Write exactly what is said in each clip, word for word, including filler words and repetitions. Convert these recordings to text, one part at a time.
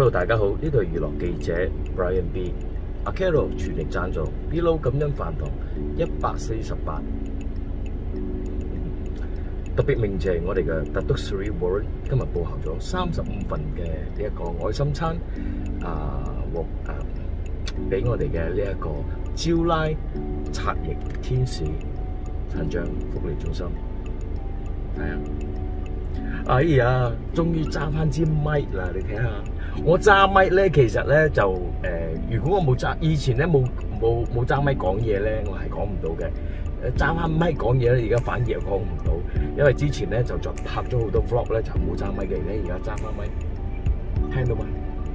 Hello， 大家好，呢度係娛樂記者 Brian B， 阿 Carol 全力贊助 ，Below 感恩飯堂一百四十八，特別鳴謝我哋嘅 Datuk Seri Warren 今日報效咗三十五份嘅呢一個愛心餐，啊獲啊俾我哋嘅呢一個招拉擦翼天使殘障福利中心，係啊！哎呀，終於揸翻支咪啦！你睇下，我揸咪咧，其實咧就誒、呃，如果我冇揸，以前咧冇冇冇揸咪講嘢咧，我係講唔到嘅。誒揸翻咪講嘢咧，而家反而又講唔到，因為之前咧就作拍咗好多 vlog 咧，就冇揸咪嘅，而家而家揸翻咪，聽到嗎？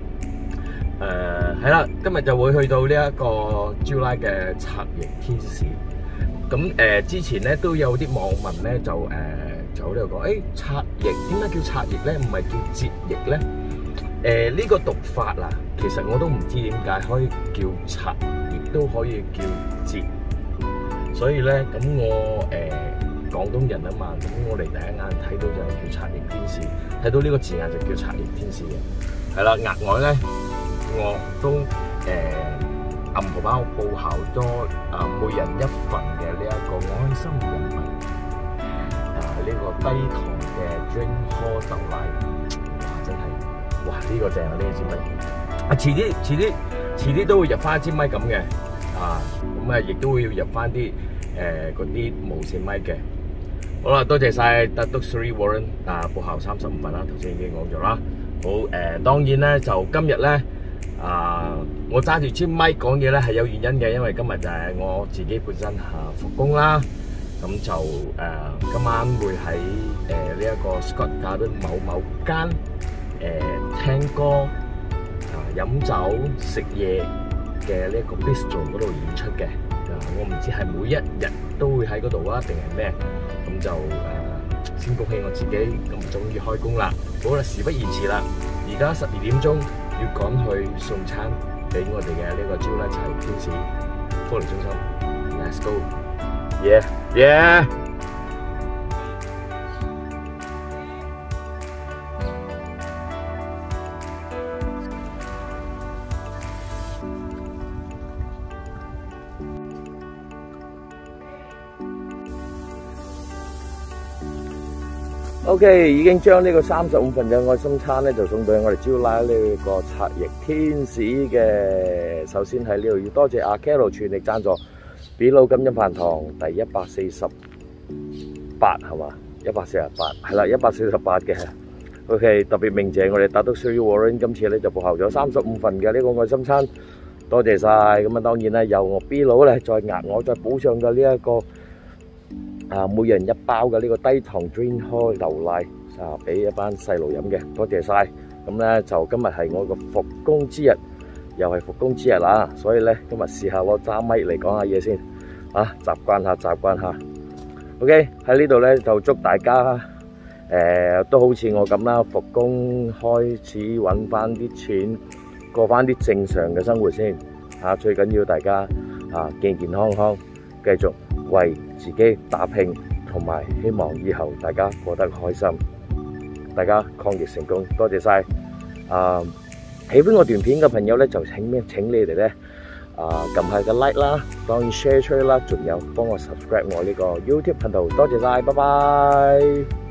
誒係啦，今日就會去到呢一個招拉嘅擦翼天使。咁誒、呃、之前咧都有啲網民咧就誒。呃就喺度講，誒擦翼點解叫擦翼咧？唔係叫折翼咧？誒、呃、呢、這個讀法啊，其實我都唔知點解可以叫擦，亦都可以叫折。所以咧，咁我誒、呃、廣東人啊嘛，咁我哋第一眼睇到就係叫擦翼天使，睇到呢個字眼就叫擦翼天使嘅。係啦，額外咧我都誒暗荷包報效咗啊，每人一份嘅呢一個愛心人民。呢個低糖嘅 drink hall 豆奶，哇！真係，哇！呢、這個正啊，呢支咪啊，遲啲遲啲遲啲都會入翻一支咪咁嘅，啊，咁啊，亦都會入翻啲誒嗰啲無線咪嘅。好啦，多謝晒 Datuk Seri Warren 啊，報效三十五份啦，頭先已經講咗啦。好誒、呃，當然咧就今日咧啊，我揸住支咪講嘢咧係有原因嘅，因為今日就係我自己本身啊復工啦。咁就誒、呃、今晚會喺誒呢一個 Scott Garden 某某間誒、呃、聽歌啊、呃、飲酒食嘢嘅呢一個 bistro 嗰度演出嘅。啊、呃，我唔知係每一日都會喺嗰度啊，定係咩？咁就誒、呃、先恭喜我自己，咁終於開工啦！好啦，事不宜遲啦，而家十二點鐘要趕去送餐俾我哋嘅呢個招拉擦翼天使福利中心 ，Let's go！ Yeah, yeah. OK， 已經將呢個三十五份嘅愛心餐咧，就送到我哋招拉呢個擦翼天使嘅。首先喺呢度要多謝阿 Carol 全力贊助。Below 感恩飯堂第一百四十八係嘛？一百四十八係啦，一百四十八嘅。OK， 特別鳴謝我哋Datuk Seri Warren今次咧就報效咗三十五份嘅呢個愛心餐，多謝晒。咁啊，當然咧由我 Below 咧再額外再補上嘅呢一個啊，每人一包嘅呢個低糖 drink hall 牛奶啊，俾一班細路飲嘅，多謝晒。咁咧就今日係我個復工之日。又係復工之日啦，所以咧今日試下攞揸咪嚟講下嘢先，啊習慣下習慣下。OK， 喺呢度咧就祝大家誒、呃、都好似我咁啦，復工開始揾翻啲錢，過翻啲正常嘅生活先。啊，最緊要大家啊健健康康，繼續為自己打拼，同埋希望以後大家過得開心，大家抗疫成功，多謝晒。啊！喜歡我段片嘅朋友咧，就請咩？請你哋咧啊，撳下個 like 啦，當然 share 出去啦，仲有幫我 subscribe 我呢個 YouTube 頻道，多謝晒，拜拜。